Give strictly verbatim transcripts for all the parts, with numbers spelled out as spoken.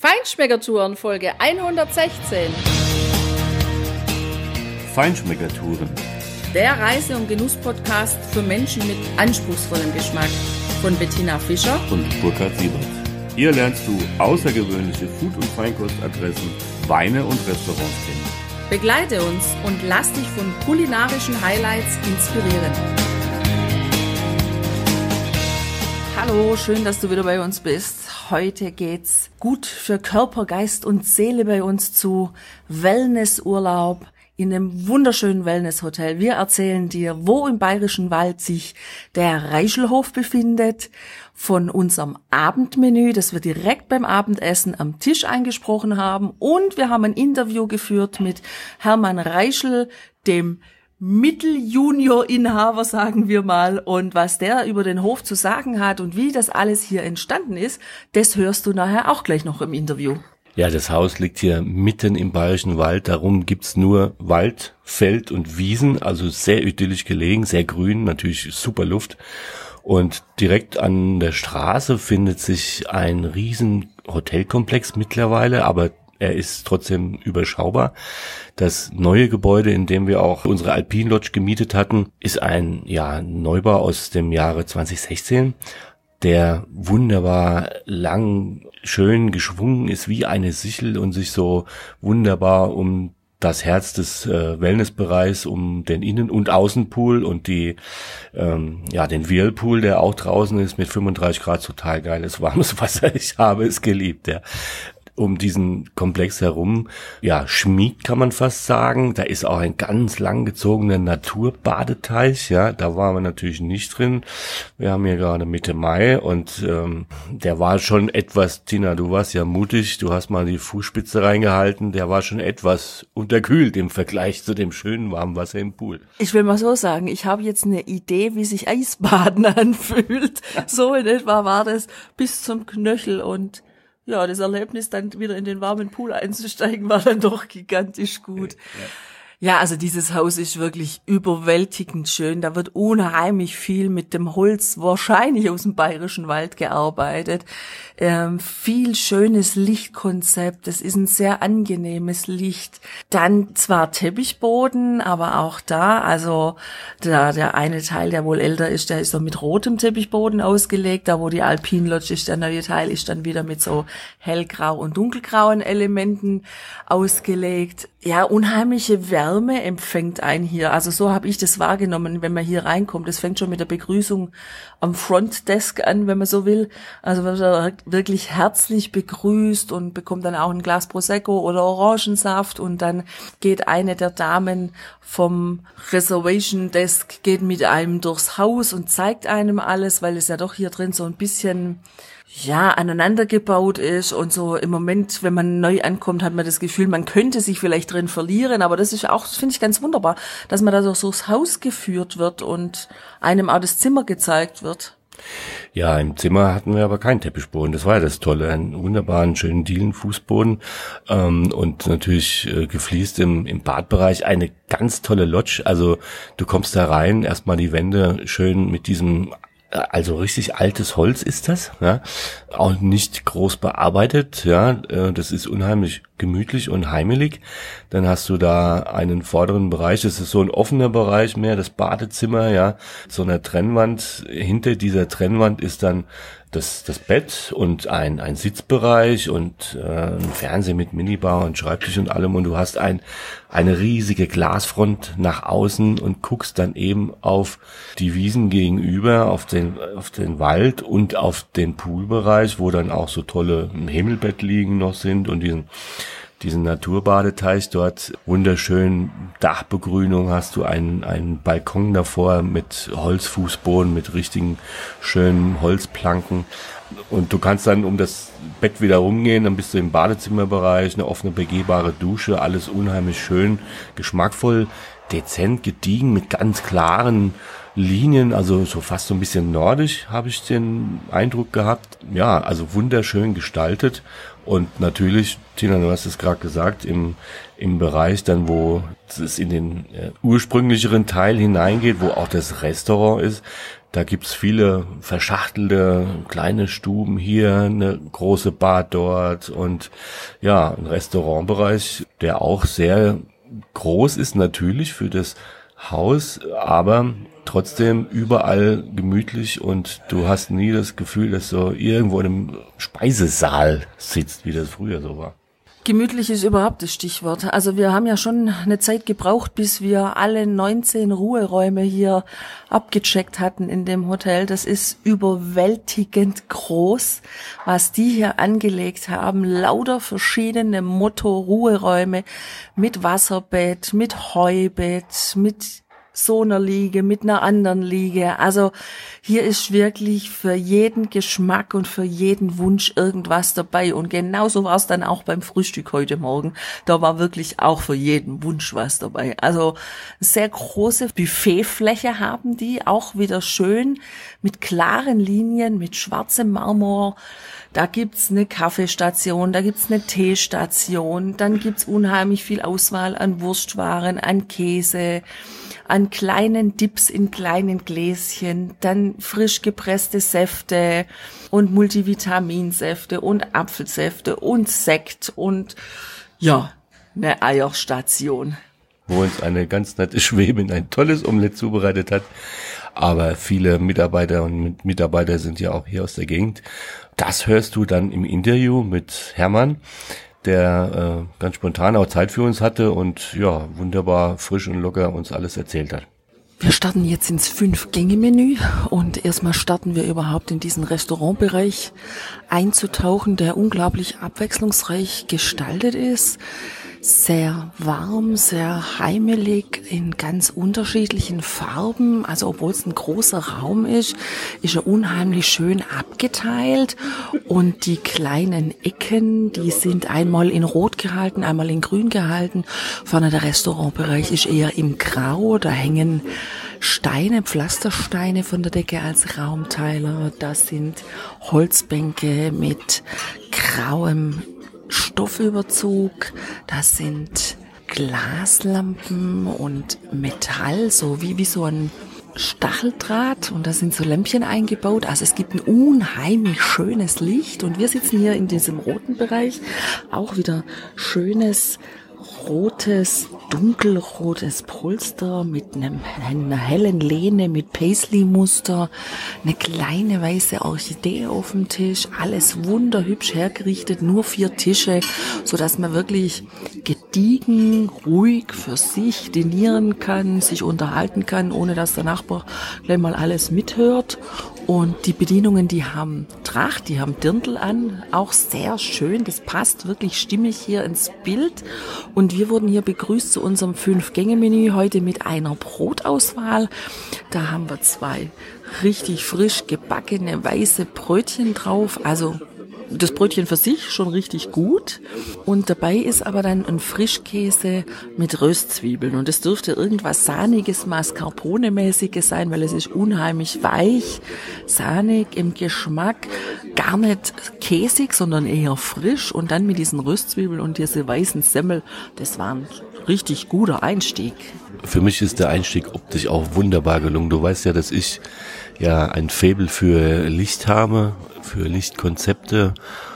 Feinschmeckertouren Folge hundertsechzehn. Feinschmeckertouren. Der Reise- und Genuss-Podcast für Menschen mit anspruchsvollem Geschmack von Bettina Fischer und Burkhard Siebert. Hier lernst du außergewöhnliche Food- und Feinkostadressen, Weine und Restaurants kennen. Begleite uns und lass dich von kulinarischen Highlights inspirieren. Hallo, schön, dass du wieder bei uns bist. Heute geht's gut für Körper, Geist und Seele bei uns zu. Wellnessurlaub in einem wunderschönen Wellnesshotel. Wir erzählen dir, wo im Bayerischen Wald sich der Reischelhof befindet, von unserem Abendmenü, das wir direkt beim Abendessen am Tisch eingesprochen haben. Und wir haben ein Interview geführt mit Hermann Reischel, dem Mitteljunior-Inhaber, sagen wir mal. Und was der über den Hof zu sagen hat und wie das alles hier entstanden ist, das hörst du nachher auch gleich noch im Interview. Ja, das Haus liegt hier mitten im Bayerischen Wald, darum gibt's nur Wald, Feld und Wiesen, also sehr idyllisch gelegen, sehr grün, natürlich super Luft. Und direkt an der Straße findet sich ein riesen Hotelkomplex mittlerweile, aber er ist trotzdem überschaubar. Das neue Gebäude, in dem wir auch unsere Alpine Lodge gemietet hatten, ist ein ja Neubau aus dem Jahre zwanzig sechzehn, der wunderbar lang, schön geschwungen ist wie eine Sichel und sich so wunderbar um das Herz des äh, Wellnessbereichs, um den Innen- und Außenpool und die ähm, ja den Whirlpool, der auch draußen ist mit fünfunddreißig Grad, total geiles warmes Wasser. Ich habe es geliebt, ja. Um diesen Komplex herum, ja, schmiegt kann man fast sagen. Da ist auch ein ganz langgezogener Naturbadeteich, ja, da waren wir natürlich nicht drin. Wir haben hier gerade Mitte Mai und ähm, der war schon etwas, Tina, du warst ja mutig, du hast mal die Fußspitze reingehalten, der war schon etwas unterkühlt im Vergleich zu dem schönen warmen Wasser im Pool. Ich will mal so sagen, ich habe jetzt eine Idee, wie sich Eisbaden anfühlt. So in etwa war das bis zum Knöchel und ja, das Erlebnis, dann wieder in den warmen Pool einzusteigen, war dann doch gigantisch gut. Ja. Ja, also dieses Haus ist wirklich überwältigend schön. Da wird unheimlich viel mit dem Holz, wahrscheinlich aus dem Bayerischen Wald, gearbeitet. Ähm, viel schönes Lichtkonzept. Es ist ein sehr angenehmes Licht. Dann zwar Teppichboden, aber auch da, also der, der eine Teil, der wohl älter ist, der ist so mit rotem Teppichboden ausgelegt. Da, wo die Alpine Lodge ist, der neue Teil ist dann wieder mit so hellgrau und dunkelgrauen Elementen ausgelegt. Ja, unheimliche Wärme empfängt einen hier. Also so habe ich das wahrgenommen, wenn man hier reinkommt. Das fängt schon mit der Begrüßung am Frontdesk an, wenn man so will. Also wird er wirklich herzlich begrüßt und bekommt dann auch ein Glas Prosecco oder Orangensaft. Und dann geht eine der Damen vom Reservation Desk, geht mit einem durchs Haus und zeigt einem alles, weil es ja doch hier drin so ein bisschen ja, aneinander gebaut ist und so im Moment, wenn man neu ankommt, hat man das Gefühl, man könnte sich vielleicht drin verlieren, aber das ist auch, das finde ich ganz wunderbar, dass man da so durchs Haus geführt wird und einem auch das Zimmer gezeigt wird. Ja, im Zimmer hatten wir aber keinen Teppichboden, das war ja das Tolle, einen wunderbaren, schönen Dielenfußboden ähm, und natürlich äh, gefliest im, im Badbereich, eine ganz tolle Lodge, also du kommst da rein, erstmal die Wände schön mit diesem, also richtig altes Holz ist das, ja, auch nicht groß bearbeitet, ja, das ist unheimlich gemütlich und heimelig. Dann hast du da einen vorderen Bereich, das ist so ein offener Bereich mehr, das Badezimmer, ja, so eine Trennwand. Hinter dieser Trennwand ist dann das das Bett und ein ein Sitzbereich und äh, ein Fernseher mit Minibar und Schreibtisch und allem und du hast ein eine riesige Glasfront nach außen und guckst dann eben auf die Wiesen gegenüber, auf den auf den Wald und auf den Poolbereich, wo dann auch so tolle Himmelbett liegen noch sind und diesen diesen Naturbadeteich dort, wunderschön Dachbegrünung, hast du einen einen Balkon davor mit Holzfußboden, mit richtigen schönen Holzplanken und du kannst dann um das Bett wieder rumgehen, dann bist du im Badezimmerbereich, eine offene begehbare Dusche, alles unheimlich schön, geschmackvoll, dezent, gediegen, mit ganz klaren Linien, also so fast so ein bisschen nordisch, habe ich den Eindruck gehabt. Ja, also wunderschön gestaltet und natürlich, Tina, du hast es gerade gesagt, im im Bereich dann, wo es in den äh, ursprünglicheren Teil hineingeht, wo auch das Restaurant ist, Da gibt's viele verschachtelte kleine Stuben hier, eine große Bar dort und ja, ein Restaurantbereich, der auch sehr groß ist natürlich für das Haus, aber trotzdem überall gemütlich und du hast nie das Gefühl, dass du irgendwo in einem Speisesaal sitzt, wie das früher so war. Gemütlich ist überhaupt das Stichwort. Also wir haben ja schon eine Zeit gebraucht, bis wir alle neunzehn Ruheräume hier abgecheckt hatten in dem Hotel. Das ist überwältigend groß, was die hier angelegt haben. Lauter verschiedene Motto-Ruheräume mit Wasserbett, mit Heubett, mit so einer Liege, mit einer anderen Liege. Also hier ist wirklich für jeden Geschmack und für jeden Wunsch irgendwas dabei. Und genauso war es dann auch beim Frühstück heute Morgen. Da war wirklich auch für jeden Wunsch was dabei. Also sehr große Buffetfläche haben die, auch wieder schön mit klaren Linien, mit schwarzem Marmor. Da gibt's eine Kaffeestation, da gibt's eine Teestation, dann gibt's unheimlich viel Auswahl an Wurstwaren, an Käse, an kleinen Dips in kleinen Gläschen, dann frisch gepresste Säfte und Multivitaminsäfte und Apfelsäfte und Sekt und ja, eine Eierstation. Wo uns eine ganz nette Schwäbin ein tolles Omelett zubereitet hat. Aber viele Mitarbeiter und Mitarbeiter sind ja auch hier aus der Gegend. Das hörst du dann im Interview mit Hermann, der äh, ganz spontan auch Zeit für uns hatte und ja, wunderbar frisch und locker uns alles erzählt hat. Wir starten jetzt ins Fünf-Gänge-Menü und erstmal starten wir überhaupt in diesen Restaurantbereich einzutauchen, der unglaublich abwechslungsreich gestaltet ist. Sehr warm, sehr heimelig, in ganz unterschiedlichen Farben. Also obwohl es ein großer Raum ist, ist er unheimlich schön abgeteilt. Und die kleinen Ecken, die sind einmal in Rot gehalten, einmal in Grün gehalten. Vorne der Restaurantbereich ist eher im Grau. Da hängen Steine, Pflastersteine von der Decke als Raumteiler. Das sind Holzbänke mit grauem Stoffüberzug, das sind Glaslampen und Metall, so wie, wie so ein Stacheldraht und da sind so Lämpchen eingebaut. Also es gibt ein unheimlich schönes Licht und wir sitzen hier in diesem roten Bereich. Auch wieder schönes rotes, dunkelrotes Polster mit einem, einer hellen Lehne mit Paisley-Muster, eine kleine weiße Orchidee auf dem Tisch, alles wunderhübsch hergerichtet, nur vier Tische, so dass man wirklich gediegen, ruhig für sich dinieren kann, sich unterhalten kann, ohne dass der Nachbar gleich mal alles mithört. Und die Bedienungen, die haben Tracht, die haben Dirndl an, auch sehr schön, das passt wirklich stimmig hier ins Bild. Und wir wurden hier begrüßt zu unserem Fünf-Gänge-Menü heute mit einer Brotauswahl. Da haben wir zwei richtig frisch gebackene weiße Brötchen drauf, also das Brötchen für sich schon richtig gut und dabei ist aber dann ein Frischkäse mit Röstzwiebeln und es dürfte irgendwas Sahniges, Mascarpone-mäßiges sein, weil es ist unheimlich weich, sahnig im Geschmack, gar nicht käsig, sondern eher frisch und dann mit diesen Röstzwiebeln und diese weißen Semmel, das war ein richtig guter Einstieg. Für mich ist der Einstieg optisch auch wunderbar gelungen. Du weißt ja, dass ich ja ein Faible für Licht habe, für Lichtkonzepte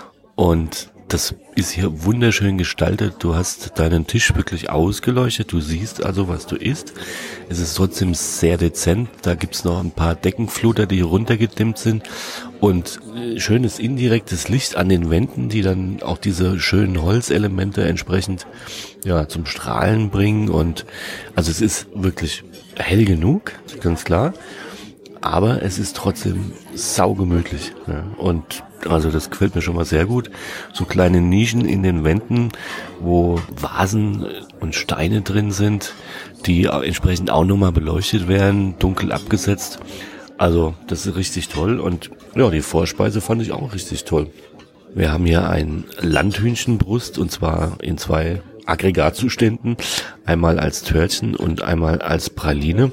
und das ist hier wunderschön gestaltet. Du hast deinen Tisch wirklich ausgeleuchtet, du siehst also, was du isst. Es ist trotzdem sehr dezent, da gibt's noch ein paar Deckenfluter, die runtergedimmt sind und schönes indirektes Licht an den Wänden, die dann auch diese schönen Holzelemente entsprechend ja zum Strahlen bringen und also es ist wirklich hell genug, ganz klar. Aber es ist trotzdem saugemütlich. Ja. Und also das gefällt mir schon mal sehr gut. So kleine Nischen in den Wänden, wo Vasen und Steine drin sind, die entsprechend auch nochmal beleuchtet werden, dunkel abgesetzt. Also das ist richtig toll. Und ja, die Vorspeise fand ich auch richtig toll. Wir haben hier ein Landhühnchenbrust und zwar in zwei Aggregatzuständen. Einmal als Törtchen und einmal als Praline.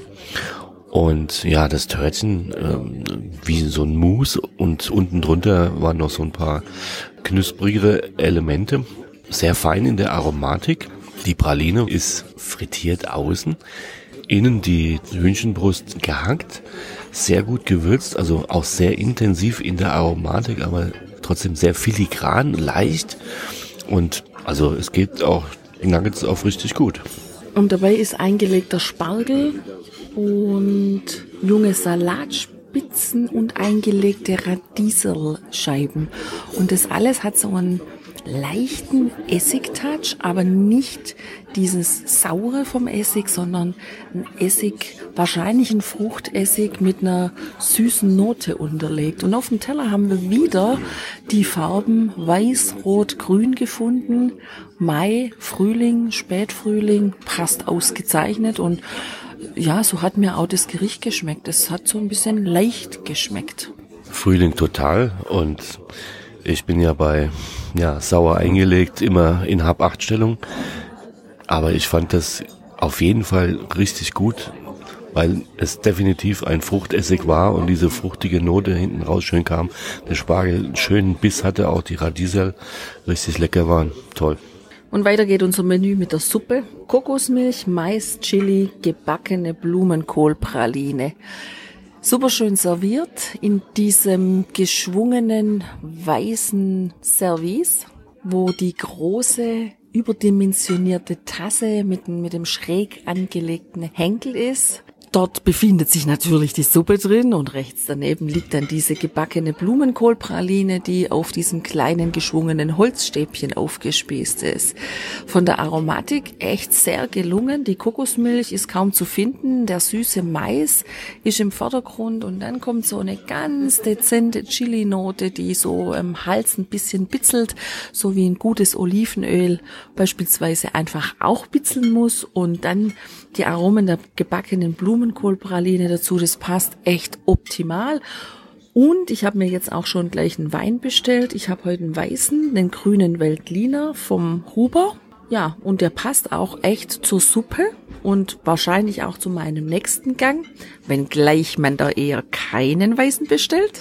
Und ja, das Törtchen ähm, wie so ein Mousse und unten drunter waren noch so ein paar knusprigere Elemente. Sehr fein in der Aromatik. Die Praline ist frittiert außen, innen die Hühnchenbrust gehackt sehr gut gewürzt, also auch sehr intensiv in der Aromatik, aber trotzdem sehr filigran, leicht und also es geht auch Nuggets auf richtig gut. Und dabei ist eingelegter Spargel und junge Salatspitzen und eingelegte Radieselscheiben. Und das alles hat so einen leichten Essig-Touch, aber nicht dieses Saure vom Essig, sondern ein Essig, wahrscheinlich ein Fruchtessig mit einer süßen Note unterlegt. Und auf dem Teller haben wir wieder die Farben Weiß, Rot, Grün gefunden. Mai, Frühling, Spätfrühling, passt ausgezeichnet und ja, so hat mir auch das Gericht geschmeckt. Es hat so ein bisschen leicht geschmeckt. Frühling total und ich bin ja bei ja, sauer eingelegt immer in Hab-Acht-Stellung, aber ich fand das auf jeden Fall richtig gut, weil es definitiv ein Fruchtessig war und diese fruchtige Note hinten raus schön kam. Der Spargel einen schönen Biss hatte, auch die Radiesel richtig lecker waren. Toll. Und weiter geht unser Menü mit der Suppe. Kokosmilch, Mais, Chili, gebackene Blumenkohlpraline. Super schön serviert in diesem geschwungenen weißen Service, wo die große überdimensionierte Tasse mit, mit dem schräg angelegten Henkel ist. Dort befindet sich natürlich die Suppe drin und rechts daneben liegt dann diese gebackene Blumenkohlpraline, die auf diesem kleinen geschwungenen Holzstäbchen aufgespießt ist. Von der Aromatik echt sehr gelungen. Die Kokosmilch ist kaum zu finden, der süße Mais ist im Vordergrund und dann kommt so eine ganz dezente Chili-Note, die so im Hals ein bisschen bitzelt, so wie ein gutes Olivenöl beispielsweise einfach auch bitzeln muss und dann die Aromen der gebackenen Blumenkohlpraline dazu, das passt echt optimal. Und ich habe mir jetzt auch schon gleich einen Wein bestellt. Ich habe heute einen weißen, den grünen Veltliner vom Huber. Ja, und der passt auch echt zur Suppe und wahrscheinlich auch zu meinem nächsten Gang, wenngleich man da eher keinen weißen bestellt.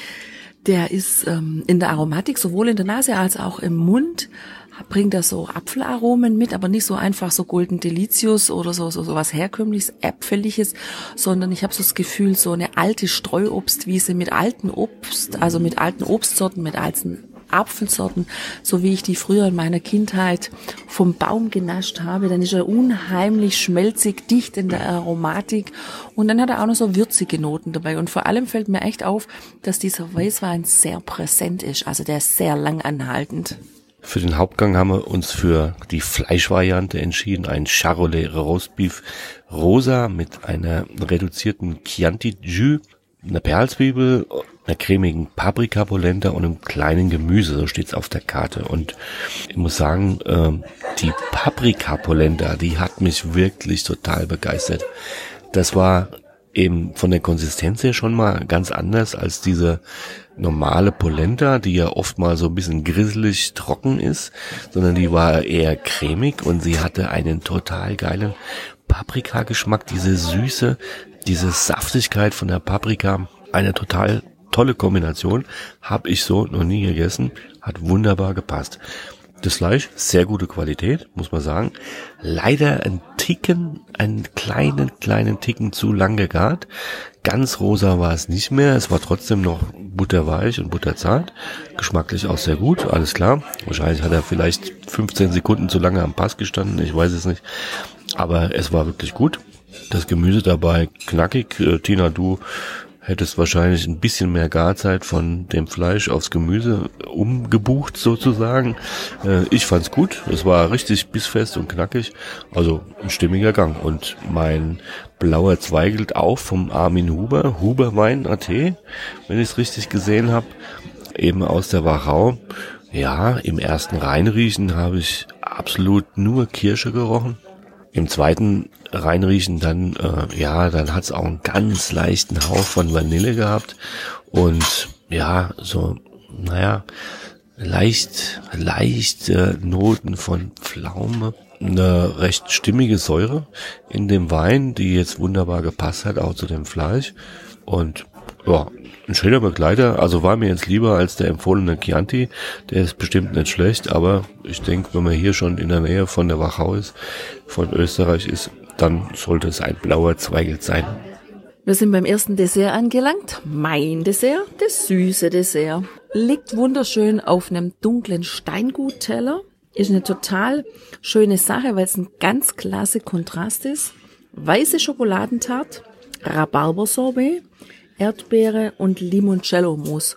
Der ist ähm, in der Aromatik sowohl in der Nase als auch im Mund, bringt er so Apfelaromen mit, aber nicht so einfach so Golden Delicious oder so so, so was herkömmliches, äpfeliges, sondern ich habe so das Gefühl, so eine alte Streuobstwiese mit alten Obst, also mit alten Obstsorten, mit alten Apfelsorten, so wie ich die früher in meiner Kindheit vom Baum genascht habe. Dann ist er unheimlich schmelzig, dicht in der Aromatik und dann hat er auch noch so würzige Noten dabei und vor allem fällt mir echt auf, dass dieser Weißwein sehr präsent ist, also der ist sehr lang anhaltend. Für den Hauptgang haben wir uns für die Fleischvariante entschieden, ein Charolais Roastbeef Rosa mit einer reduzierten Chianti Jus, einer Perlzwiebel, einer cremigen Paprikapolenta und einem kleinen Gemüse, so steht's auf der Karte. Und ich muss sagen, die Paprikapolenta, die hat mich wirklich total begeistert. Das war eben von der Konsistenz her schon mal ganz anders als diese normale Polenta, die ja oft mal so ein bisschen grisselig trocken ist, sondern die war eher cremig und sie hatte einen total geilen Paprikageschmack, diese Süße, diese Saftigkeit von der Paprika, eine total tolle Kombination, habe ich so noch nie gegessen, hat wunderbar gepasst. Das Fleisch, sehr gute Qualität, muss man sagen. Leider ein Ticken, einen kleinen, kleinen Ticken zu lang gegart. Ganz rosa war es nicht mehr. Es war trotzdem noch butterweich und butterzart. Geschmacklich auch sehr gut, alles klar. Wahrscheinlich hat er vielleicht fünfzehn Sekunden zu lange am Pass gestanden, ich weiß es nicht. Aber es war wirklich gut. Das Gemüse dabei knackig. Äh, Tina, du hättest wahrscheinlich ein bisschen mehr Garzeit von dem Fleisch aufs Gemüse umgebucht sozusagen. Äh, ich fand's gut. Es war richtig bissfest und knackig. Also ein stimmiger Gang. Und mein blauer Zweigelt auch vom Armin Huber, Huberwein A T, wenn ich es richtig gesehen habe, eben aus der Wachau. Ja, im ersten Reinriechen habe ich absolut nur Kirsche gerochen. Im zweiten Reinriechen dann, äh, ja, dann hat's auch einen ganz leichten Hauch von Vanille gehabt und ja, so, naja, leicht, leichte Noten von Pflaume, eine recht stimmige Säure in dem Wein, die jetzt wunderbar gepasst hat, auch zu dem Fleisch und ja, ein schöner Begleiter, also war mir jetzt lieber als der empfohlene Chianti, der ist bestimmt nicht schlecht, aber ich denke, wenn man hier schon in der Nähe von der Wachau ist, von Österreich ist, dann sollte es ein blauer Zweigelt sein. Wir sind beim ersten Dessert angelangt. Mein Dessert, das süße Dessert. Liegt wunderschön auf einem dunklen Steingutteller. Ist eine total schöne Sache, weil es ein ganz klasse Kontrast ist. Weiße Schokoladentarte, Rhabarbersorbet, Erdbeere und Limoncello-Mousse.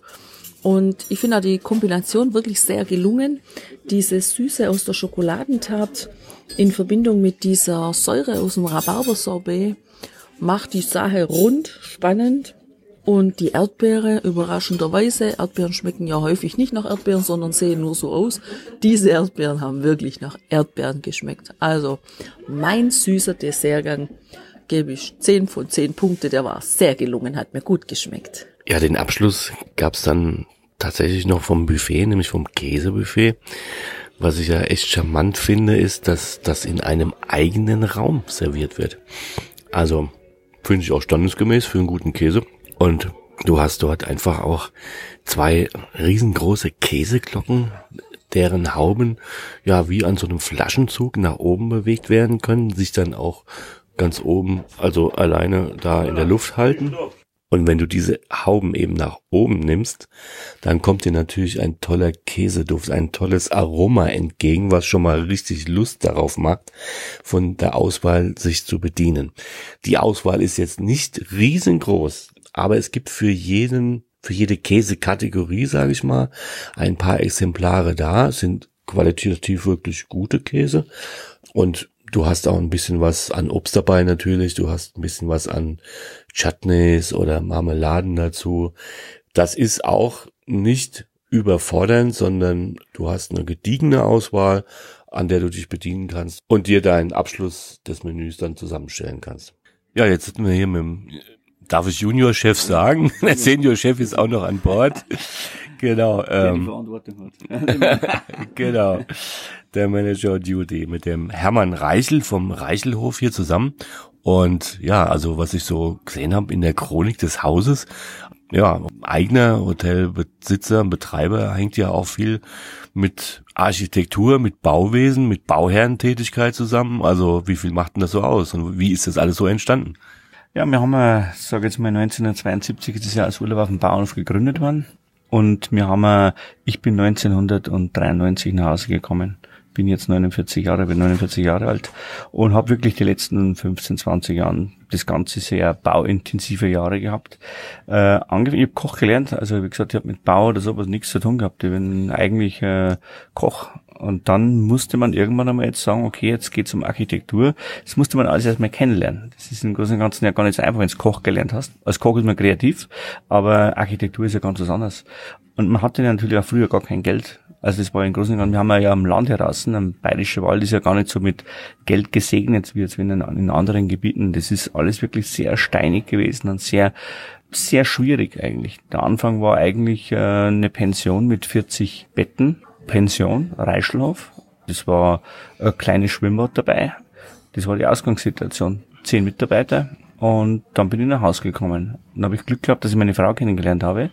Und ich finde auch die Kombination wirklich sehr gelungen. Diese Süße aus der Schokoladentarte in Verbindung mit dieser Säure aus dem Rhabarbersorbet macht die Sache rund, spannend. Und die Erdbeere, überraschenderweise, Erdbeeren schmecken ja häufig nicht nach Erdbeeren, sondern sehen nur so aus. Diese Erdbeeren haben wirklich nach Erdbeeren geschmeckt. Also mein süßer Dessertgang gebe ich zehn von zehn Punkte. Der war sehr gelungen, hat mir gut geschmeckt. Ja, den Abschluss gab's dann tatsächlich noch vom Buffet, nämlich vom Käsebuffet. Was ich ja echt charmant finde, ist, dass das in einem eigenen Raum serviert wird. Also finde ich auch standesgemäß für einen guten Käse. Und du hast dort einfach auch zwei riesengroße Käseglocken, deren Hauben ja wie an so einem Flaschenzug nach oben bewegt werden können, sich dann auch ganz oben, also alleine da in der Luft halten. Und wenn du diese Hauben eben nach oben nimmst, dann kommt dir natürlich ein toller Käseduft, ein tolles Aroma entgegen, was schon mal richtig Lust darauf macht, von der Auswahl sich zu bedienen. Die Auswahl ist jetzt nicht riesengroß, aber es gibt für jeden, für jede Käsekategorie, sage ich mal, ein paar Exemplare da. Es sind qualitativ wirklich gute Käse und du hast auch ein bisschen was an Obst dabei natürlich, du hast ein bisschen was an Chutneys oder Marmeladen dazu. Das ist auch nicht überfordernd, sondern du hast eine gediegene Auswahl, an der du dich bedienen kannst und dir deinen Abschluss des Menüs dann zusammenstellen kannst. Ja, jetzt sitzen wir hier mit dem, darf ich Junior-Chef sagen? Der Senior-Chef ist auch noch an Bord. Genau. Ähm, die Verantwortung hat. Genau. Der Manager Duty mit dem Hermann Reichel vom Reichelhof hier zusammen. Und ja, also was ich so gesehen habe in der Chronik des Hauses, ja, eigener Hotelbesitzer, Betreiber hängt ja auch viel mit Architektur, mit Bauwesen, mit Bauherrentätigkeit zusammen. Also wie viel macht denn das so aus und wie ist das alles so entstanden? Ja, wir haben, ich sage jetzt mal neunzehnhundertzweiundsiebzig ist das Jahr als Urlaub auf dem Bauernhof gegründet worden. Und wir haben, ich bin neunzehnhundertdreiundneunzig nach Hause gekommen. Bin jetzt neunundvierzig Jahre, bin neunundvierzig Jahre alt und habe wirklich die letzten fünfzehn, zwanzig Jahren das Ganze sehr bauintensive Jahre gehabt. Äh, angefangen, ich habe Koch gelernt, also wie gesagt, ich habe mit Bau oder sowas nichts zu tun gehabt. Ich bin eigentlich äh, Koch. Und dann musste man irgendwann einmal jetzt sagen, okay, jetzt geht's um Architektur. Das musste man alles erstmal kennenlernen. Das ist im Großen und Ganzen ja gar nicht so einfach, wenn du Koch gelernt hast. Als Koch ist man kreativ, aber Architektur ist ja ganz was anderes. Und man hatte ja natürlich auch früher gar kein Geld. Also das war im Großen und Ganzen, wir haben ja am Land draußen, am Bayerischen Wald ist ja gar nicht so mit Geld gesegnet, wie jetzt in, in anderen Gebieten. Das ist alles wirklich sehr steinig gewesen und sehr, sehr schwierig eigentlich. Der Anfang war eigentlich äh, eine Pension mit vierzig Betten. Pension, Reichelhof. Das war ein kleines Schwimmbad dabei. Das war die Ausgangssituation. Zehn Mitarbeiter. Und dann bin ich nach Hause gekommen. Dann habe ich Glück gehabt, dass ich meine Frau kennengelernt habe.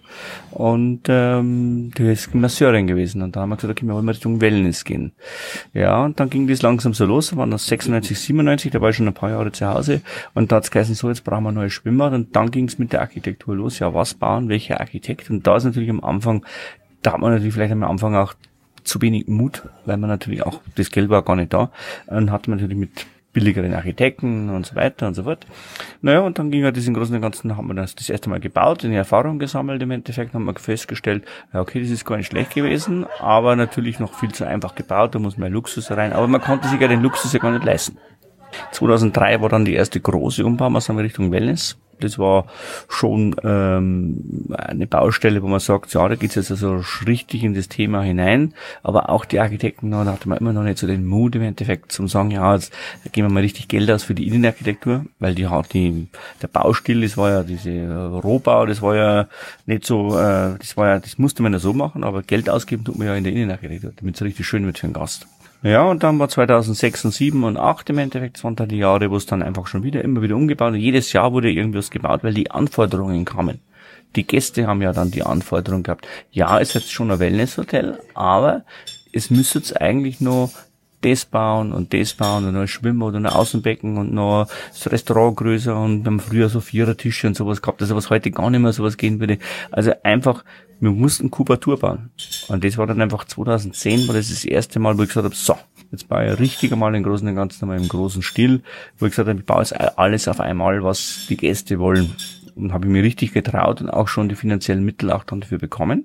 Und ähm, die ist Masseurin gewesen. Und da haben wir gesagt, okay, wir wollen mal Richtung Wellness gehen. Ja, und dann ging das langsam so los. Da waren das sechsundneunzig, siebenundneunzig, da war ich schon ein paar Jahre zu Hause. Und da hat es geheißen, so, jetzt brauchen wir ein neues Schwimmbad. Und dann ging es mit der Architektur los. Ja, was bauen, welcher Architekt? Und da ist natürlich am Anfang, da hat man natürlich vielleicht am Anfang auch zu wenig Mut, weil man natürlich auch, das Geld war gar nicht da, und hat man natürlich mit billigeren Architekten und so weiter und so fort. Naja, und dann ging halt das im Großen und Ganzen, haben wir das das erste Mal gebaut, eine Erfahrung gesammelt im Endeffekt, haben wir festgestellt, ja okay, das ist gar nicht schlecht gewesen, aber natürlich noch viel zu einfach gebaut, da muss mehr Luxus rein, aber man konnte sich ja den Luxus ja gar nicht leisten. zweitausenddrei war dann die erste große Umbaumaßnahme Richtung Wellness. Das war schon ähm, eine Baustelle, wo man sagt, ja, da geht's jetzt also richtig in das Thema hinein. Aber auch die Architekten, da hatte man immer noch nicht so den Mut im Endeffekt zum sagen, ja, jetzt geben wir mal richtig Geld aus für die Innenarchitektur, weil die hat die der Baustil, das war ja diese äh, Rohbau, das war ja nicht so, äh, das war ja, das musste man ja so machen, aber Geld ausgeben tut man ja in der Innenarchitektur, damit es richtig schön wird für den Gast. Ja, und dann war zweitausendsechs und sieben und acht im Endeffekt, das waren dann die Jahre, wo es dann einfach schon wieder, immer wieder umgebaut und jedes Jahr wurde irgendwas gebaut, weil die Anforderungen kamen. Die Gäste haben ja dann die Anforderung gehabt, ja, es ist jetzt schon ein Wellnesshotel, aber es müsste jetzt eigentlich noch das bauen und das bauen und noch ein Schwimmbad und ein Außenbecken und noch das Restaurant größer und wir haben früher so Vierertische und sowas gehabt, also was heute gar nicht mehr sowas gehen würde. Also einfach, wir mussten Kubatur bauen. Und das war dann einfach zweitausendzehn, war das das erste Mal, wo ich gesagt habe, so, jetzt baue ich richtig einmal den großen, den ganzen einmal im großen Stil, wo ich gesagt habe, ich baue jetzt alles auf einmal, was die Gäste wollen. Und habe ich mir richtig getraut und auch schon die finanziellen Mittel auch dann dafür bekommen.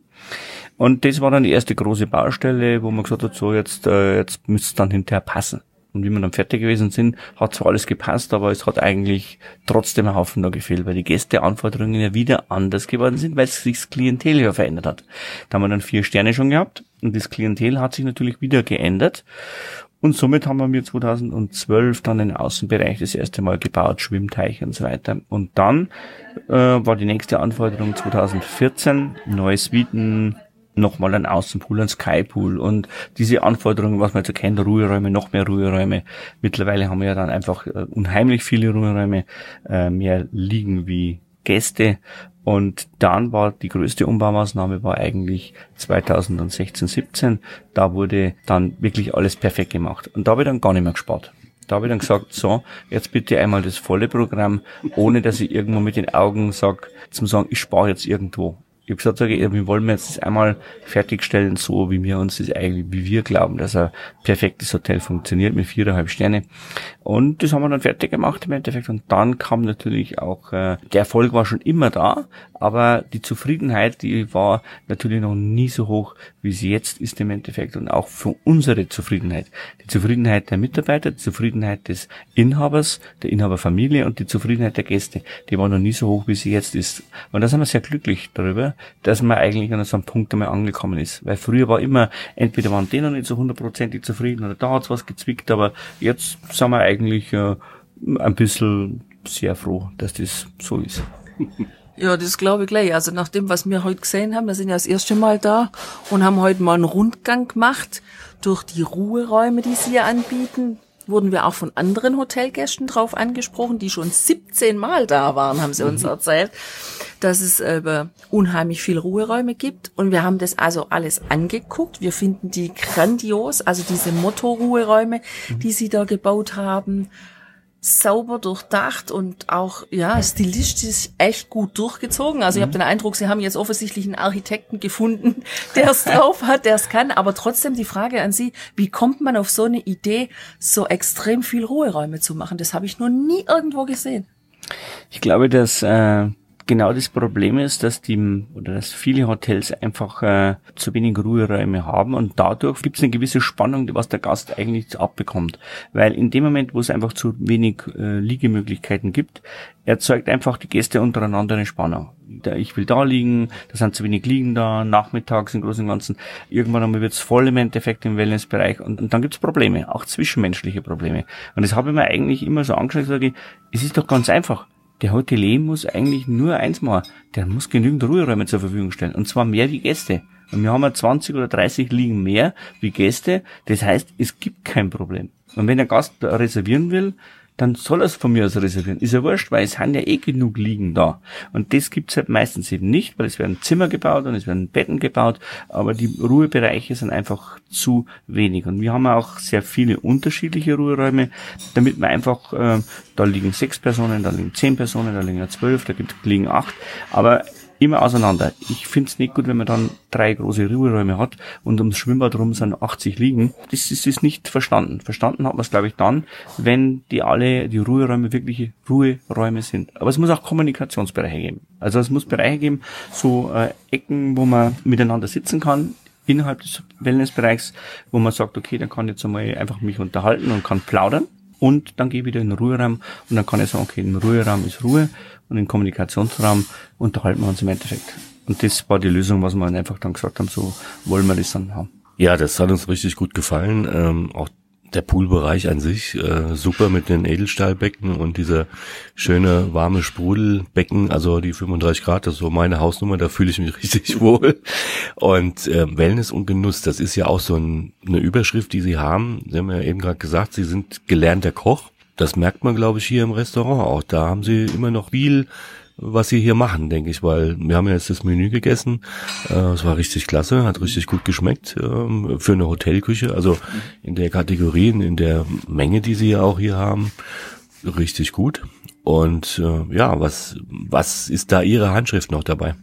Und das war dann die erste große Baustelle, wo man gesagt hat, so jetzt, äh, jetzt müsste es dann hinterher passen. Und wie wir dann fertig gewesen sind, hat zwar alles gepasst, aber es hat eigentlich trotzdem ein Haufen da gefehlt, weil die Gästeanforderungen ja wieder anders geworden sind, weil sich das Klientel ja verändert hat. Da haben wir dann vier Sterne schon gehabt und das Klientel hat sich natürlich wieder geändert. Und somit haben wir mir zweitausendzwölf dann den Außenbereich das erste Mal gebaut, Schwimmteich und so weiter. Und dann äh, war die nächste Anforderung zweitausendvierzehn, neue Suiten, nochmal ein Außenpool, ein Skypool und diese Anforderungen, was man jetzt kennt, Ruheräume, noch mehr Ruheräume. Mittlerweile haben wir ja dann einfach äh, unheimlich viele Ruheräume, äh, mehr liegen wie Gäste. Und dann war die größte Umbaumaßnahme war eigentlich zweitausendsechzehn, siebzehn. Da wurde dann wirklich alles perfekt gemacht. Und da habe ich dann gar nicht mehr gespart. Da habe ich dann gesagt, so, jetzt bitte einmal das volle Programm, ohne dass ich irgendwo mit den Augen sage, zum sagen, ich spare jetzt irgendwo. Ich habe gesagt, sage, wir wollen jetzt das einmal fertigstellen, so wie wir uns das eigentlich, wie wir glauben, dass ein perfektes Hotel funktioniert mit viereinhalb Sterne. Und das haben wir dann fertig gemacht im Endeffekt. Und dann kam natürlich auch, äh, der Erfolg war schon immer da, aber die Zufriedenheit, die war natürlich noch nie so hoch, wie sie jetzt ist im Endeffekt. Und auch für unsere Zufriedenheit. Die Zufriedenheit der Mitarbeiter, die Zufriedenheit des Inhabers, der Inhaberfamilie und die Zufriedenheit der Gäste, die war noch nie so hoch, wie sie jetzt ist. Und da sind wir sehr glücklich darüber, dass man eigentlich an so einem Punkt einmal angekommen ist. Weil früher war immer, entweder waren die noch nicht so hundertprozentig zufrieden oder da hat's was gezwickt, aber jetzt sind wir eigentlich äh, ein bisschen sehr froh, dass das so ist. Ja, das glaube ich gleich. Also nach dem, was wir heute gesehen haben, wir sind ja das erste Mal da und haben heute mal einen Rundgang gemacht durch die Ruheräume, die sie hier anbieten. Wurden wir auch von anderen Hotelgästen drauf angesprochen, die schon siebzehn Mal da waren, haben sie uns erzählt, dass es äh, unheimlich viele Ruheräume gibt. Und wir haben das also alles angeguckt. Wir finden die grandios, also diese Motto-Ruheräume, die sie da gebaut haben, sauber durchdacht und auch ja stilistisch echt gut durchgezogen. Also ich habe den Eindruck, sie haben jetzt offensichtlich einen Architekten gefunden, der es drauf hat, der es kann. Aber trotzdem die Frage an Sie, wie kommt man auf so eine Idee, so extrem viel Ruheräume zu machen? Das habe ich noch nie irgendwo gesehen. Ich glaube, dass äh, genau das Problem ist, dass die oder dass viele Hotels einfach äh, zu wenig Ruheräume haben und dadurch gibt es eine gewisse Spannung, was der Gast eigentlich abbekommt. Weil in dem Moment, wo es einfach zu wenig äh, Liegemöglichkeiten gibt, erzeugt einfach die Gäste untereinander eine Spannung. Ich will da liegen, da sind zu wenig Liegen da, nachmittags im Großen und Ganzen. Irgendwann einmal wird's voll im Endeffekt im Wellnessbereich und, und dann gibt's Probleme, auch zwischenmenschliche Probleme. Und das habe ich mir eigentlich immer so angeschaut, sage ich, es ist doch ganz einfach. Der Hotelier muss eigentlich nur eins machen, der muss genügend Ruheräume zur Verfügung stellen, und zwar mehr wie Gäste. Und wir haben ja zwanzig oder dreißig Liegen mehr wie Gäste, das heißt, es gibt kein Problem. Und wenn der Gast reservieren will, dann soll er es von mir aus reservieren. Ist ja wurscht, weil es haben ja eh genug Liegen da. Und das gibt's halt meistens eben nicht, weil es werden Zimmer gebaut und es werden Betten gebaut, aber die Ruhebereiche sind einfach zu wenig. Und wir haben auch sehr viele unterschiedliche Ruheräume, damit man einfach, äh, da liegen sechs Personen, da liegen zehn Personen, da liegen ja zwölf, da gibt, liegen acht, aber immer auseinander. Ich finde es nicht gut, wenn man dann drei große Ruheräume hat und ums Schwimmbad rum sind achtzig Liegen. Das ist, ist nicht verstanden. Verstanden hat man es, glaube ich, dann, wenn die alle, die Ruheräume wirkliche Ruheräume sind. Aber es muss auch Kommunikationsbereiche geben. Also es muss Bereiche geben, so äh, Ecken, wo man miteinander sitzen kann, innerhalb des Wellnessbereichs, wo man sagt, okay, dann kann ich jetzt einmal einfach mich unterhalten und kann plaudern. Und dann gehe ich wieder in den Ruheraum und dann kann ich sagen, okay, im Ruheraum ist Ruhe und im Kommunikationsraum unterhalten wir uns im Endeffekt. Und das war die Lösung, was wir einfach dann gesagt haben, so wollen wir das dann haben. Ja, das hat uns richtig gut gefallen. Ähm, auch der Poolbereich an sich, äh, super mit den Edelstahlbecken und dieser schöne warme Sprudelbecken, also die fünfunddreißig Grad, das ist so meine Hausnummer, da fühle ich mich richtig wohl. Und äh, Wellness und Genuss, das ist ja auch so ein, eine Überschrift, die Sie haben. Sie haben ja eben gerade gesagt, Sie sind gelernter Koch. Das merkt man, glaube ich, hier im Restaurant auch. Da haben Sie immer noch viel was sie hier machen, denke ich, weil wir haben ja jetzt das Menü gegessen. Äh, es war richtig klasse, hat richtig gut geschmeckt äh, für eine Hotelküche. Also in der Kategorie, in der Menge, die sie ja auch hier haben, richtig gut. Und äh, ja, was was ist da Ihre Handschrift noch dabei?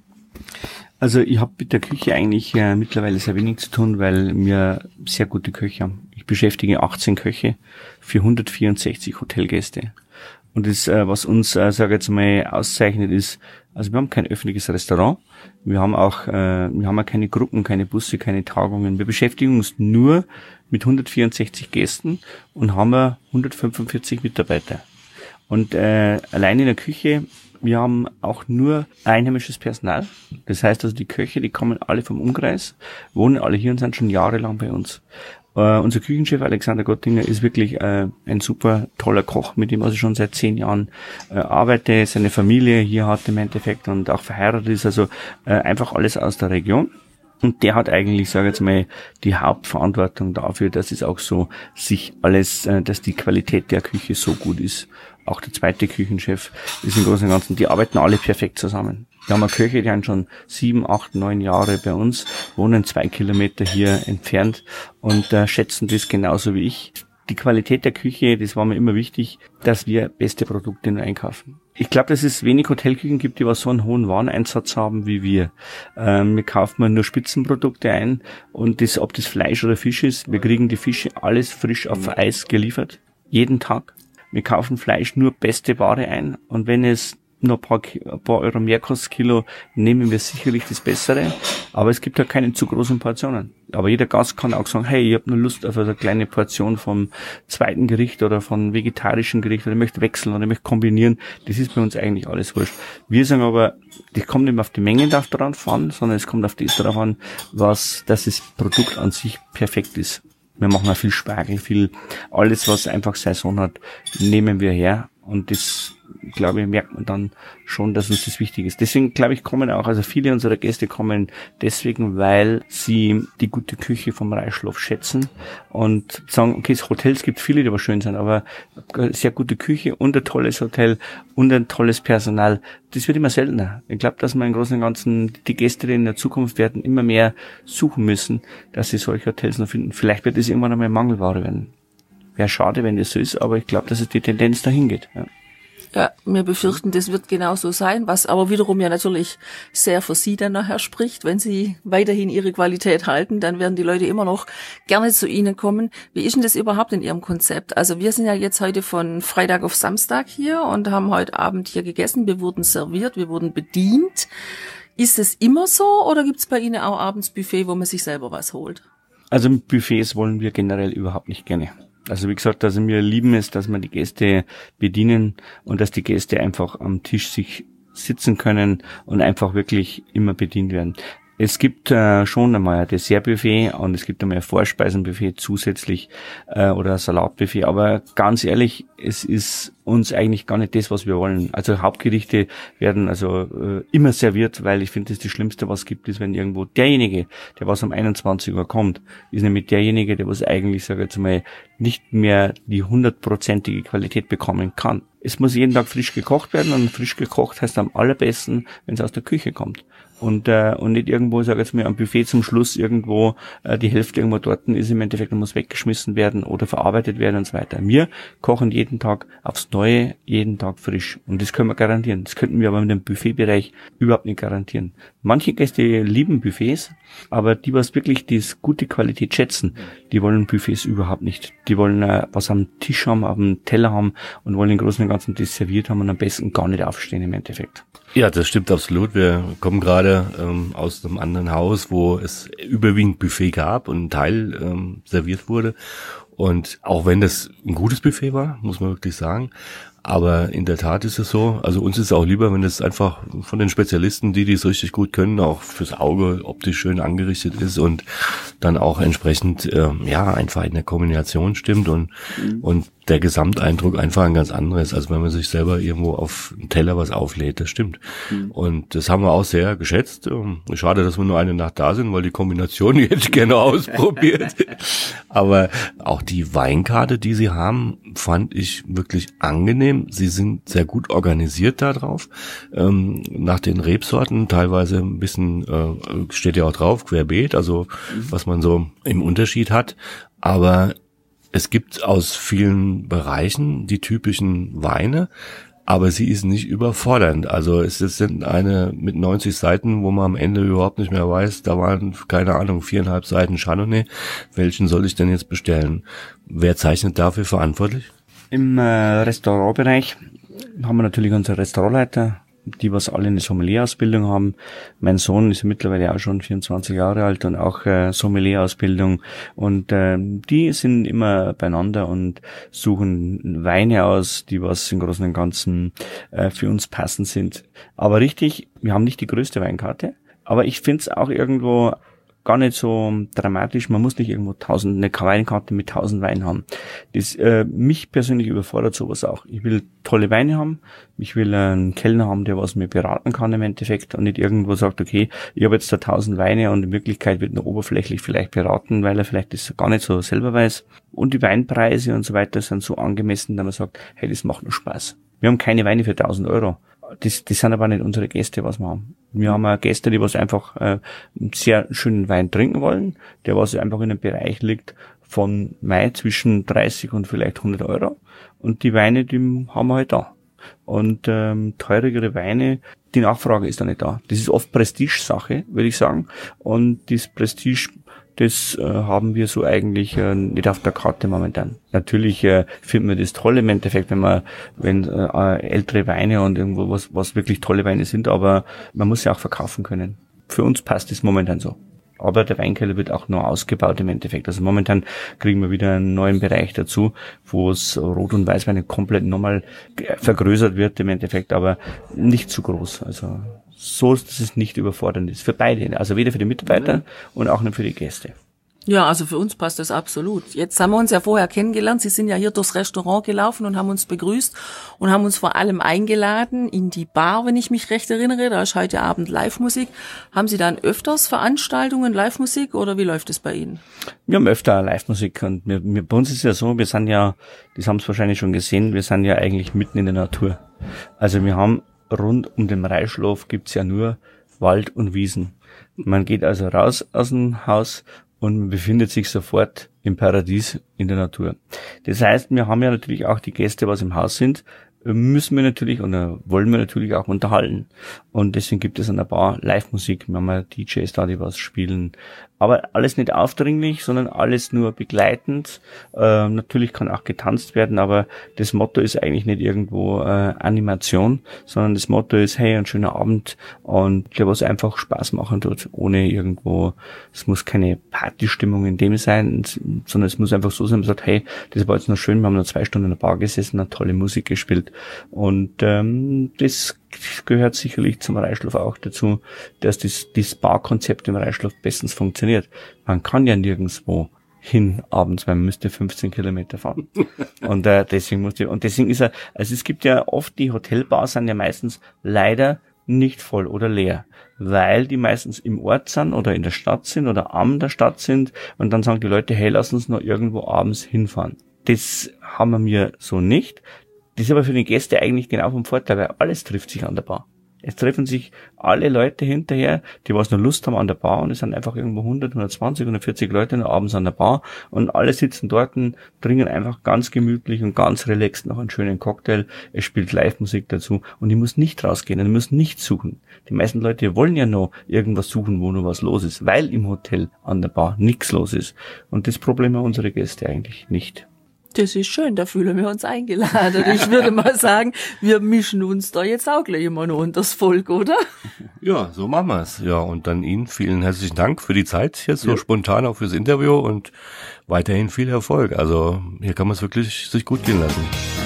Also ich habe mit der Küche eigentlich äh, mittlerweile sehr wenig zu tun, weil wir sehr gute Köche haben. Ich beschäftige achtzehn Köche für hundertvierundsechzig Hotelgäste. Und das, äh, was uns, äh, sage ich jetzt mal, auszeichnet, ist, also wir haben kein öffentliches Restaurant, wir haben auch, äh, wir haben auch keine Gruppen, keine Busse, keine Tagungen. Wir beschäftigen uns nur mit hundertvierundsechzig Gästen und haben hundertfünfundvierzig Mitarbeiter. Und äh, allein in der Küche, wir haben auch nur einheimisches Personal. Das heißt also, die Köche, die kommen alle vom Umkreis, wohnen alle hier und sind schon jahrelang bei uns. Uh, unser Küchenchef Alexander Gottinger ist wirklich uh, ein super toller Koch, mit dem also schon seit zehn Jahren uh, arbeite, seine Familie hier hat im Endeffekt und auch verheiratet ist, also uh, einfach alles aus der Region. Und der hat eigentlich, sage ich jetzt mal, die Hauptverantwortung dafür, dass es auch so sich alles, uh, dass die Qualität der Küche so gut ist. Auch der zweite Küchenchef ist im Großen und Ganzen, die arbeiten alle perfekt zusammen. Wir haben Köche, die haben schon sieben, acht, neun Jahre bei uns, wohnen zwei Kilometer hier entfernt und äh, schätzen das genauso wie ich. Die Qualität der Küche, das war mir immer wichtig, dass wir beste Produkte nur einkaufen. Ich glaube, dass es wenig Hotelküchen gibt, die was so einen hohen Wareneinsatz haben wie wir. Ähm, wir kaufen nur Spitzenprodukte ein und das, ob das Fleisch oder Fisch ist, wir kriegen die Fische alles frisch auf Eis geliefert, jeden Tag. Wir kaufen Fleisch nur beste Ware ein und wenn es noch ein paar, ein paar Euro mehr kostet Kilo, nehmen wir sicherlich das Bessere, aber es gibt ja keine zu großen Portionen. Aber jeder Gast kann auch sagen, hey, ich habe nur Lust auf eine kleine Portion vom zweiten Gericht oder von vegetarischen Gericht oder ich möchte wechseln oder ich möchte kombinieren. Das ist bei uns eigentlich alles wurscht. Wir sagen aber, das kommt nicht mehr auf die Mengen drauf an, sondern es kommt auf das drauf an, was, dass das Produkt an sich perfekt ist. Wir machen auch viel Spargel, viel, alles was einfach Saison hat, nehmen wir her und das, glaube ich, merkt man dann schon, dass uns das wichtig ist. Deswegen, glaube ich, kommen auch, also viele unserer Gäste kommen deswegen, weil sie die gute Küche vom Reischloff schätzen und sagen, okay, es Hotels gibt viele, die aber schön sind, aber eine sehr gute Küche und ein tolles Hotel und ein tolles Personal, das wird immer seltener. Ich glaube, dass wir im Großen und Ganzen, die Gäste, die in der Zukunft werden, immer mehr suchen müssen, dass sie solche Hotels noch finden. Vielleicht wird es irgendwann einmal Mangelware werden. Wäre schade, wenn das so ist, aber ich glaube, dass es die Tendenz dahin geht. Ja. Ja, wir befürchten, das wird genau so sein, was aber wiederum ja natürlich sehr für Sie dann nachher spricht. Wenn Sie weiterhin Ihre Qualität halten, dann werden die Leute immer noch gerne zu Ihnen kommen. Wie ist denn das überhaupt in Ihrem Konzept? Also wir sind ja jetzt heute von Freitag auf Samstag hier und haben heute Abend hier gegessen. Wir wurden serviert, wir wurden bedient. Ist es immer so oder gibt es bei Ihnen auch abends Buffet, wo man sich selber was holt? Also Buffets wollen wir generell überhaupt nicht gerne. Also wie gesagt, also wir lieben es, dass wir die Gäste bedienen und dass die Gäste einfach am Tisch sich sitzen können und einfach wirklich immer bedient werden. Es gibt äh, schon einmal ein Dessertbuffet und es gibt einmal ein Vorspeisenbuffet zusätzlich äh, oder ein Salatbuffet, aber ganz ehrlich, es ist uns eigentlich gar nicht das, was wir wollen. Also Hauptgerichte werden also äh, immer serviert, weil ich finde, das das Schlimmste, was es gibt, ist, wenn irgendwo derjenige, der was um einundzwanzig Uhr kommt, ist nämlich derjenige, der was eigentlich, sage ich jetzt mal, nicht mehr die hundertprozentige Qualität bekommen kann. Es muss jeden Tag frisch gekocht werden und frisch gekocht heißt am allerbesten, wenn es aus der Küche kommt. Und äh, und nicht irgendwo, sag jetzt mal, am Buffet zum Schluss irgendwo äh, die Hälfte irgendwo dort ist im Endeffekt und muss weggeschmissen werden oder verarbeitet werden und so weiter. Wir kochen jeden Tag aufs Neue, jeden Tag frisch. Und das können wir garantieren. Das könnten wir aber mit dem Buffetbereich überhaupt nicht garantieren. Manche Gäste lieben Buffets, aber die, was wirklich die gute Qualität schätzen, die wollen Buffets überhaupt nicht. Die wollen äh, was am Tisch haben, auf dem Teller haben und wollen im Großen und Ganzen das serviert haben und am besten gar nicht aufstehen im Endeffekt. Ja, das stimmt absolut. Wir kommen gerade ähm, aus einem anderen Haus, wo es überwiegend Buffet gab und ein Teil ähm, serviert wurde. Und auch wenn das ein gutes Buffet war, muss man wirklich sagen, aber in der Tat ist es so, also uns ist es auch lieber, wenn es einfach von den Spezialisten, die die es richtig gut können, auch fürs Auge optisch schön angerichtet ist und dann auch entsprechend, ähm, ja, einfach in der Kombination stimmt und mhm. und der Gesamteindruck einfach ein ganz anderes, als wenn man sich selber irgendwo auf einen Teller was auflädt, das stimmt. Mhm. Und das haben wir auch sehr geschätzt. Schade, dass wir nur eine Nacht da sind, weil die Kombination die hätte ich gerne ausprobiert. Aber auch die Weinkarte, die sie haben, fand ich wirklich angenehm. angenehm. Sie sind sehr gut organisiert da drauf. Ähm, nach den Rebsorten teilweise ein bisschen, äh, steht ja auch drauf, querbeet, also mhm. was man so im Unterschied hat. Aber es gibt aus vielen Bereichen die typischen Weine, aber sie ist nicht überfordernd. Also es sind eine mit neunzig Seiten, wo man am Ende überhaupt nicht mehr weiß, da waren, keine Ahnung, viereinhalb Seiten Chardonnay. Welchen soll ich denn jetzt bestellen? Wer zeichnet dafür verantwortlich? Im äh, Restaurantbereich haben wir natürlich unsere Restaurantleiter, die was alle eine Sommelier-Ausbildung haben. Mein Sohn ist mittlerweile auch schon vierundzwanzig Jahre alt und auch äh, Sommelier-Ausbildung. Und äh, die sind immer beieinander und suchen Weine aus, die was im Großen und Ganzen äh, für uns passend sind. Aber richtig, wir haben nicht die größte Weinkarte, aber ich finde es auch irgendwo gar nicht so dramatisch. Man muss nicht irgendwo tausend, eine Weinkarte mit tausend Weinen haben. Das, äh, mich persönlich überfordert sowas auch. Ich will tolle Weine haben. Ich will einen Kellner haben, der was mir beraten kann im Endeffekt und nicht irgendwo sagt, okay, ich habe jetzt da tausend Weine und in Wirklichkeit wird nur oberflächlich vielleicht beraten, weil er vielleicht das gar nicht so selber weiß. Und die Weinpreise und so weiter sind so angemessen, dass man sagt, hey, das macht nur Spaß. Wir haben keine Weine für tausend Euro. Das, das sind aber nicht unsere Gäste, was wir haben. Wir haben auch Gäste, die was einfach äh, einen sehr schönen Wein trinken wollen, der was einfach in einem Bereich liegt von Mai zwischen dreißig und vielleicht hundert Euro. Und die Weine, die haben wir halt da. Und ähm, teurere Weine, die Nachfrage ist da nicht da. Das ist oft Prestige-Sache, würde ich sagen. Und das Prestige, das äh, haben wir so eigentlich äh, nicht auf der Karte momentan. Natürlich äh, finden wir das toll im Endeffekt, wenn man, wenn äh, ältere Weine und irgendwo was, was wirklich tolle Weine sind, aber man muss ja auch verkaufen können. Für uns passt das momentan so. Aber der Weinkeller wird auch noch ausgebaut im Endeffekt. Also momentan kriegen wir wieder einen neuen Bereich dazu, wo es Rot- und Weißweine komplett nochmal vergrößert wird im Endeffekt, aber nicht zu groß. Also so, dass es nicht überfordernd ist. Für beide. Also weder für die Mitarbeiter und auch nicht für die Gäste. Ja, also für uns passt das absolut. Jetzt haben wir uns ja vorher kennengelernt. Sie sind ja hier durchs Restaurant gelaufen und haben uns begrüßt und haben uns vor allem eingeladen in die Bar, wenn ich mich recht erinnere. Da ist heute Abend Live-Musik. Haben Sie dann öfters Veranstaltungen, Live-Musik oder wie läuft es bei Ihnen? Wir haben öfter Live-Musik und wir, wir, bei uns ist es ja so, wir sind ja, das haben Sie wahrscheinlich schon gesehen, wir sind ja eigentlich mitten in der Natur. Also wir haben rund um den Reischlof gibt's ja nur Wald und Wiesen. Man geht also raus aus dem Haus und man befindet sich sofort im Paradies in der Natur. Das heißt, wir haben ja natürlich auch die Gäste, was im Haus sind, müssen wir natürlich oder wollen wir natürlich auch unterhalten. Und deswegen gibt es an der Bar Live-Musik. Wir haben ja D Js da, die was spielen. Aber alles nicht aufdringlich, sondern alles nur begleitend. Äh, natürlich kann auch getanzt werden, aber das Motto ist eigentlich nicht irgendwo äh, Animation, sondern das Motto ist, hey, ein schöner Abend und der was einfach Spaß machen tut, ohne irgendwo, es muss keine Partystimmung in dem sein, sondern es muss einfach so sein, man sagt, hey, das war jetzt noch schön, wir haben noch zwei Stunden in der Bar gesessen, eine tolle Musik gespielt und ähm, das gehört sicherlich zum Reischlof auch dazu, dass das, das Barkonzept im Reischlof bestens funktioniert. Man kann ja nirgendwo hin abends, weil man müsste fünfzehn Kilometer fahren. Und äh, deswegen musste und deswegen ist er, also es gibt ja oft, die Hotelbars sind ja meistens leider nicht voll oder leer, weil die meistens im Ort sind oder in der Stadt sind oder am der Stadt sind und dann sagen die Leute, hey, lass uns noch irgendwo abends hinfahren. Das haben wir so nicht. Das ist aber für die Gäste eigentlich genau vom Vorteil, weil alles trifft sich an der Bar. Es treffen sich alle Leute hinterher, die was noch Lust haben an der Bar und es sind einfach irgendwo hundert, hundertzwanzig, hundertvierzig Leute noch abends an der Bar und alle sitzen dort und trinken einfach ganz gemütlich und ganz relaxed noch einen schönen Cocktail. Es spielt Live-Musik dazu und ich muss nicht rausgehen, ich muss nichts suchen. Die meisten Leute wollen ja noch irgendwas suchen, wo noch was los ist, weil im Hotel an der Bar nichts los ist. Und das Problem haben unsere Gäste eigentlich nicht. Das ist schön, da fühlen wir uns eingeladen. Ich würde mal sagen, wir mischen uns da jetzt auch gleich immer noch unter das Volk, oder? Ja, so machen wir's. Ja, und dann Ihnen vielen herzlichen Dank für die Zeit, jetzt so ja. spontan auch fürs Interview und weiterhin viel Erfolg. Also hier kann man es wirklich sich gut gehen lassen.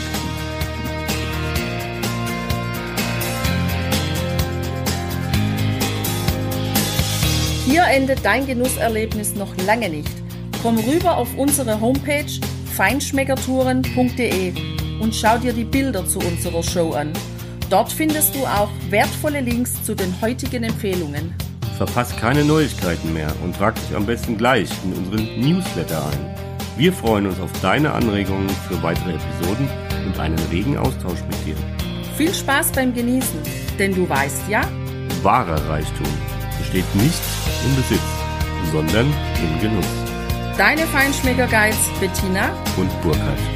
Hier endet dein Genusserlebnis noch lange nicht. Komm rüber auf unsere Homepage feinschmeckertouren punkt de und schau dir die Bilder zu unserer Show an. Dort findest du auch wertvolle Links zu den heutigen Empfehlungen. Verpasst keine Neuigkeiten mehr und trag dich am besten gleich in unseren Newsletter ein. Wir freuen uns auf deine Anregungen für weitere Episoden und einen regen Austausch mit dir. Viel Spaß beim Genießen, denn du weißt ja, wahrer Reichtum besteht nicht im Besitz, sondern im Genuss. Deine Feinschmecker Guides Bettina und Burkhard.